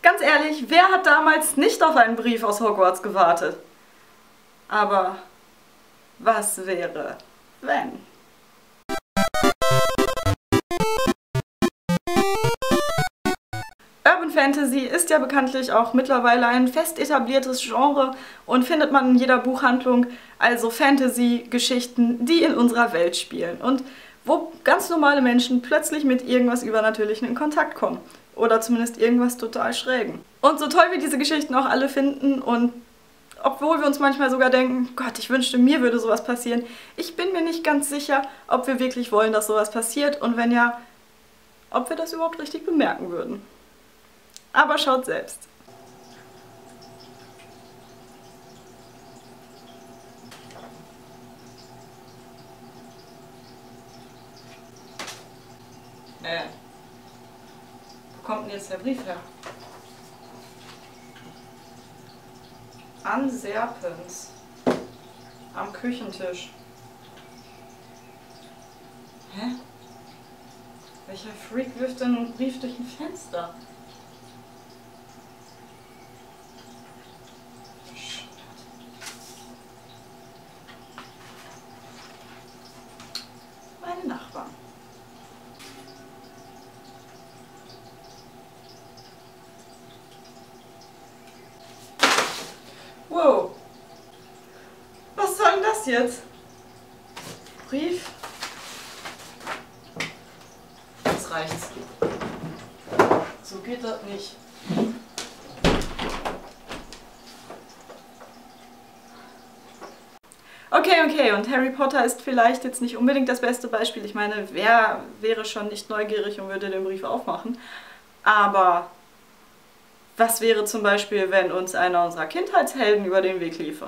Ganz ehrlich, wer hat damals nicht auf einen Brief aus Hogwarts gewartet? Aber was wäre, wenn? Urban Fantasy ist ja bekanntlich auch mittlerweile ein fest etabliertes Genre und findet man in jeder Buchhandlung, also Fantasy-Geschichten, die in unserer Welt spielen und wo ganz normale Menschen plötzlich mit irgendwas Übernatürlichem in Kontakt kommen. Oder zumindest irgendwas total Schrägen. Und so toll wir diese Geschichten auch alle finden und obwohl wir uns manchmal sogar denken, Gott, ich wünschte, mir würde sowas passieren, ich bin mir nicht ganz sicher, ob wir wirklich wollen, dass sowas passiert und wenn ja, ob wir das überhaupt richtig bemerken würden. Aber schaut selbst. Wo kommt denn jetzt der Brief her? An Serpens. Am Küchentisch. Hä? Welcher Freak wirft denn einen Brief durch ein Fenster? Meine Nachbarn. Wow. Was soll denn das jetzt? Brief? Jetzt reicht's. So geht das nicht. Okay, und Harry Potter ist vielleicht jetzt nicht unbedingt das beste Beispiel. Ich meine, wer wäre schon nicht neugierig und würde den Brief aufmachen? Aber was wäre zum Beispiel, wenn uns einer unserer Kindheitshelden über den Weg liefe?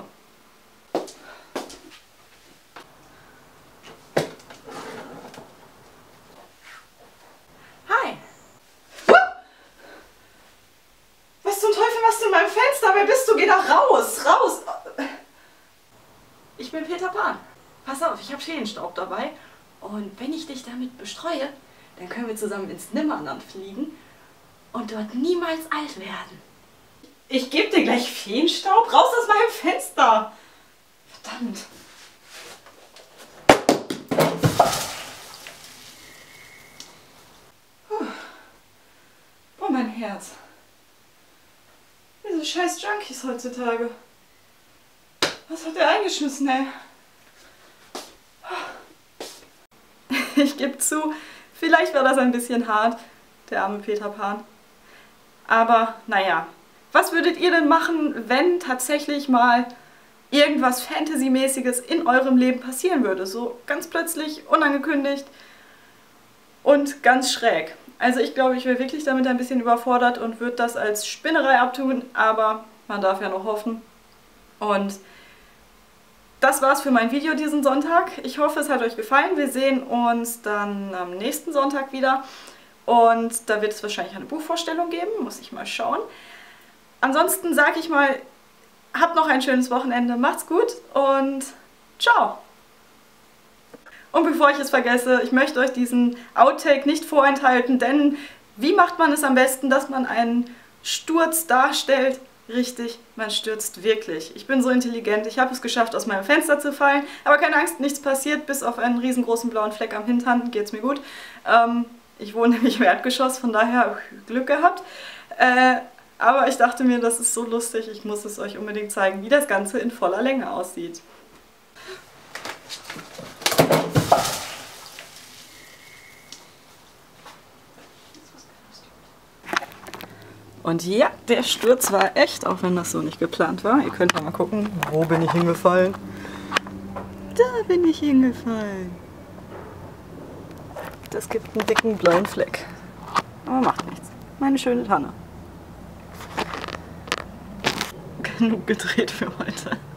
Hi! Was zum Teufel machst du in meinem Fenster? Wer bist du? Geh da raus! Raus! Ich bin Peter Pan. Pass auf, ich habe Feenstaub dabei. Und wenn ich dich damit bestreue, dann können wir zusammen ins Nimmerland fliegen und dort niemals alt werden. Ich gebe dir gleich Feenstaub? Raus aus meinem Fenster! Verdammt! Oh, mein Herz. Diese scheiß Junkies heutzutage. Was hat der eingeschmissen, ey? Ich gebe zu, vielleicht war das ein bisschen hart, der arme Peter Pan. Aber naja, was würdet ihr denn machen, wenn tatsächlich mal irgendwas Fantasy-mäßiges in eurem Leben passieren würde? So ganz plötzlich, unangekündigt und ganz schräg. Also ich glaube, ich wäre wirklich damit ein bisschen überfordert und würde das als Spinnerei abtun, aber man darf ja noch hoffen. Und das war's für mein Video diesen Sonntag. Ich hoffe, es hat euch gefallen. Wir sehen uns dann am nächsten Sonntag wieder. Und da wird es wahrscheinlich eine Buchvorstellung geben. Muss ich mal schauen. Ansonsten sage ich mal, habt noch ein schönes Wochenende. Macht's gut und ciao! Und bevor ich es vergesse, ich möchte euch diesen Outtake nicht vorenthalten, denn wie macht man es am besten, dass man einen Sturz darstellt? Richtig, man stürzt wirklich. Ich bin so intelligent, ich habe es geschafft, aus meinem Fenster zu fallen, aber keine Angst, nichts passiert, bis auf einen riesengroßen blauen Fleck am Hintern geht's mir gut. Ich wohne nämlich im Erdgeschoss, von daher Glück gehabt. Aber ich dachte mir, das ist so lustig, ich muss es euch unbedingt zeigen, wie das Ganze in voller Länge aussieht. Und ja, der Sturz war echt, auch wenn das so nicht geplant war. Ihr könnt ja mal gucken, wo bin ich hingefallen? Da bin ich hingefallen. Das gibt einen dicken blauen Fleck. Aber macht nichts. Meine schöne Tanne. Genug gedreht für heute.